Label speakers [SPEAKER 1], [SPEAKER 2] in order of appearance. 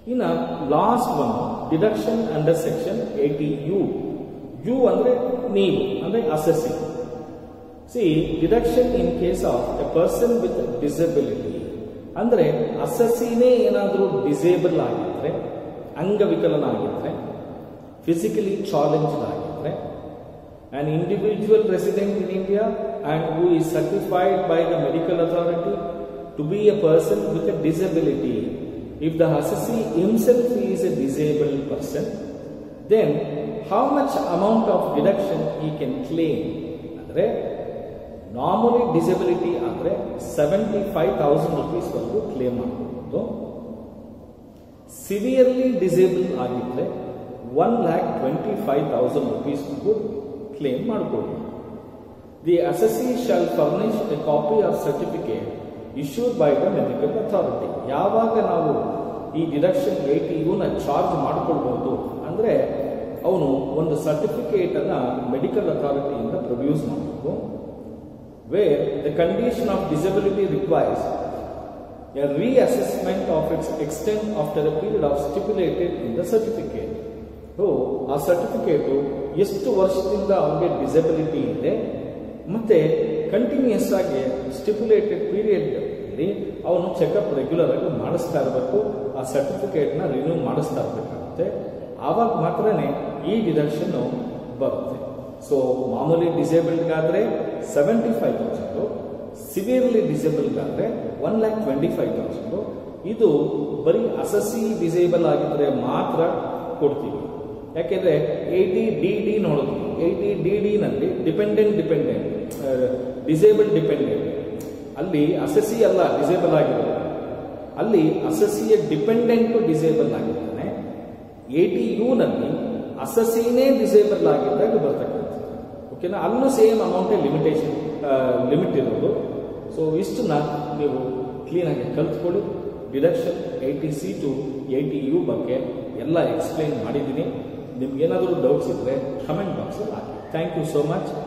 [SPEAKER 1] ಇನ್ನು last one deduction under section 80U. U ಅಂದ್ರೆ ನೀವು ಅಂದ್ರೆ assessing. See deduction in case of a person with disability ಅಂದ್ರೆ ಅಸೆಸಿನೇ ಏನಾದರೂ ಡಿಸೇಬಲ್ ಆಗಿದ್ರೆ, ಅಂಗವಿಕಲನಾಗಿದ್ರೆ, ಫಿಸಿಕಲಿ ಚಾಲೆಂಜ್ಡ್ ಆಗಿದ್ರೆ, an individual resident in India and who is certified by the medical authority to be a person with a disability. If the assessee himself is a disabled person, then how much amount of deduction he can claim? Andre normally disability andre 75,000 rupees ವರೆಗೂ claim ಮಾಡಬಹುದು. Severely disable ಆಗಿದ್ರೆ 1,25,000 rupees ವರೆಗೂ claim ಮಾಡಬಹುದು. The assessee shall furnish a copy of certificate issued by the medical authority. ಯಾವಾಗ ನಾವು ಈ deduction 80U ನ charge ಮಾಡಿಕೊಳ್ಬಹುದು ಅಂದ್ರೆ ಅವನು ಒಂದು ಸರ್ಟಿಫಿಕೇಟ್ ಅನ್ನ ಮೆಡಿಕಲ್ ಅಥಾರಿಟಿಯಿಂದ ಪ್ರೊಡ್ಯೂಸ್ ಮಾಡಬೇಕು. Where the condition of disability requires a reassessment of its extent after a period of stipulated in the certificate. ಆ ಸರ್ಟಿಫಿಕೇಟು ಎಷ್ಟು ವರ್ಷದಿಂದ ಅವನಿಗೆ ಡಿಸಬಿಲಿಟಿ ಇದೆ ಮತ್ತೆ ಕಂಟಿನ್ಯೂಸ್ ಆಗಿ ಸ್ಟಿಪ್ಯುಲೇಟೆಡ್ ಪೀರಿಯಡ್ ಅಲ್ಲಿ ಅವನು ಚೆಕಪ್ ರೆಗ್ಯುಲರ್ ಆಗಿ ಮಾಡಿಸ್ತಾ ಇರಬೇಕು. ಆ ಸರ್ಟಿಫಿಕೇಟ್ ನ ರಿನ್ಯೂ ಮಾಡಿಸ್ತಾ ಇರಬೇಕಾಗುತ್ತೆ. ಆವಾಗ ಮಾತ್ರನೇ ಈ ಡಿಡಕ್ಷನ್ ಬರುತ್ತೆ. ಸೊ ಮಾಮೂಲಿ ಡಿಸೇಬಲ್ಡ್ಗಾದ್ರೆ 75,000, ಸಿವಿಯರ್ಲಿ ಡಿಸೇಬಲ್ಗಾದ್ರೆ 1,25,000. ಇದು ಬರೀ ಅಸೆಸಿ ಡಿಸೇಬಲ್ ಆಗಿದ್ರೆ ಮಾತ್ರ ಕೊಡ್ತೀವಿ. ಯಾಕೆಂದ್ರೆ 80DD ನೋಡಿದ್ವಿ. 80DD ನಲ್ಲಿ ಡಿಪೆಂಡೆಂಟ್ ಡಿಸೇಬಲ್ ಡಿಪೆಂಡೆಂಟ್, ಅಲ್ಲಿ ಅಸೆಸಿ ಅಲ್ಲ ಡಿಸೇಬಲ್ ಆಗಿರೋದು, ಅಲ್ಲಿ ಅಸೆಸಿಯ ಡಿಪೆಂಡೆಂಟ್ ಡಿಸೇಬಲ್ ಆಗಿದ್ದಾನೆ. 80U ನಲ್ಲಿ ಅಸೆಸಿನೇ ಡಿಸೇಬಲ್ ಆಗಿದ್ದಾಗ ಬರ್ತಕ್ಕಂಥದ್ದು. ಓಕೆನಾ, ಅಲ್ಲೂ ಸೇಮ್ ಅಮೌಂಟೇ ಲಿಮಿಟ್ ಇರೋದು. ಸೊ ಇಷ್ಟನ್ನ ನೀವು ಕ್ಲೀನಾಗಿ ಕಲ್ತ್ಕೊಳ್ಳಿ. ಡಿಡಕ್ಷನ್ 80C to 80U ಬಗ್ಗೆ ಎಲ್ಲ ಎಕ್ಸ್ಪ್ಲೈನ್ ಮಾಡಿದ್ದೀನಿ. ನಿಮ್ಗೇನಾದರೂ ಡೌಟ್ಸ್ ಇದ್ರೆ ಕಮೆಂಟ್ ಬಾಕ್ಸಲ್ಲಿ ಹಾಕಿ. Thank you so much.